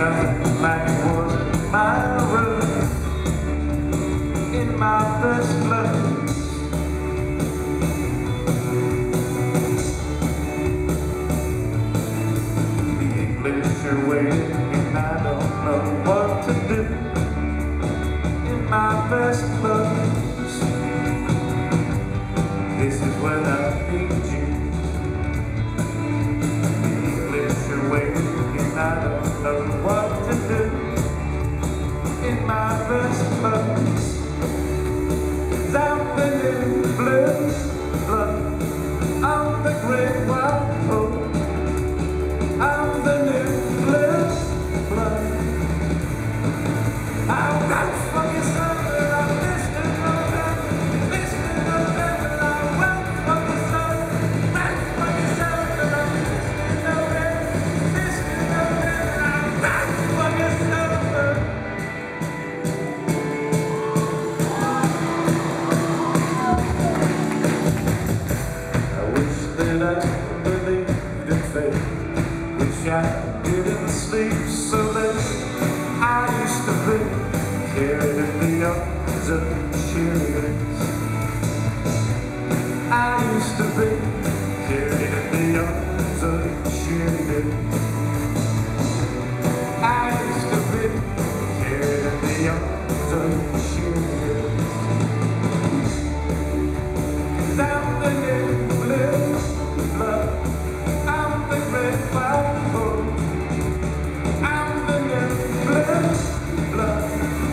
coming like it was my room in my first love. The English are waiting and I don't know what to do in my first clothes. This is when I need you. The English are waiting and I don't know what to do in my first clothes. 'Cause I'm the new blues blood of the great white hope. I'm the new blues blood. I'm not fucking sober, I'm listening to November, listening to November. I'm not fucking sober, not fucking sober. I'm listening to November, listening to November. I'm not fucking sober. I wish that I believed in fate. Wish I didn't sleep so late. I used to be carried in the arms of cheerleaders. I used to be carried in the arms of cheerleaders. I used to be carried in the arms of cheerleaders. 'Cause I'm the new blue blood, I'm the great white hope. I'm the new blue blood.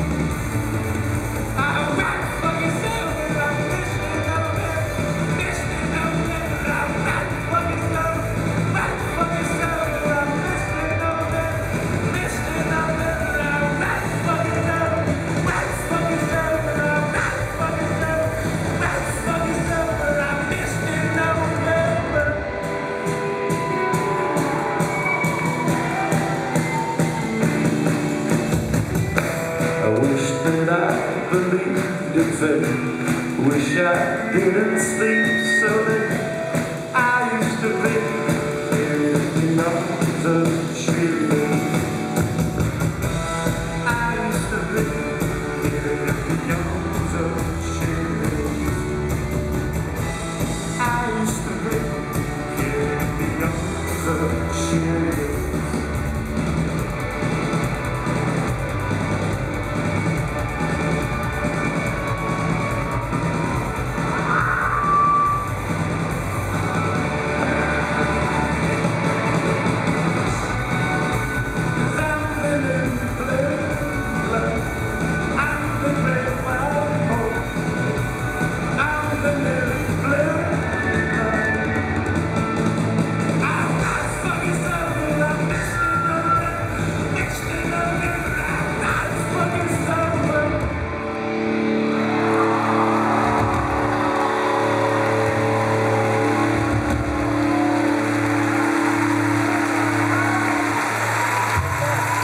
I'm not fucking sober, I'm listening to November, listening to November. I'm not fucking sober, not fucking sober. I'm listening to November, listening to November. I'm not fucking sober, not fucking sober. I'm not fucking sober, not fucking sober. I'm listening to November. I wish that I believed in fate. Wish I didn't sleep so late. I used to be